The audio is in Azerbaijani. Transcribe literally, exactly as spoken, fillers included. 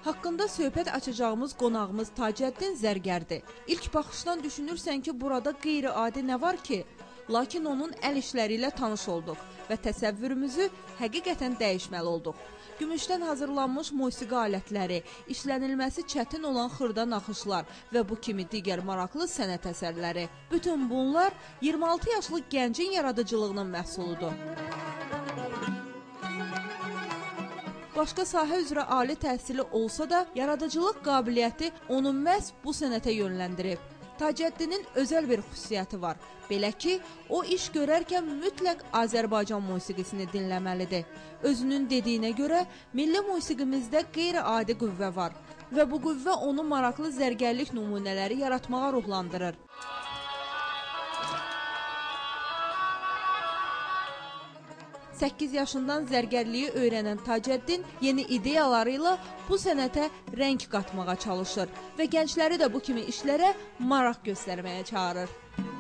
Haqqında söhbət açacağımız qonağımız Tacəddin Zərgərdir. İlk baxışdan düşünürsən ki, burada qeyri-adi nə var ki? Lakin onun əl işləri ilə tanış olduq və təsəvvürümüzü həqiqətən dəyişməli olduq. Gümüşdən hazırlanmış musiqi alətləri, işlənilməsi çətin olan xırda naxışlar və bu kimi digər maraqlı sənət əsərləri. Bütün bunlar iyirmi altı yaşlı gəncin yaradıcılığının məhsuludur. Başqa sahə üzrə ali təhsili olsa da, yaradıcılıq qabiliyyəti onu məhz bu sənətə yönləndirib. Tacəddinin özəl bir xüsusiyyəti var. Belə ki, o iş görərkən mütləq Azərbaycan musiqisini dinləməlidir. Özünün dediyinə görə, milli musiqimizdə qeyri-adi qüvvə var və bu qüvvə onu maraqlı zərgərlik nümunələri yaratmağa ruhlandırır. səkkiz yaşından zərgərliyi öyrənən Tacəddin yeni ideyaları ilə bu sənətə rəng qatmağa çalışır və gəncləri də bu kimi işlərə maraq göstərməyə çağırır.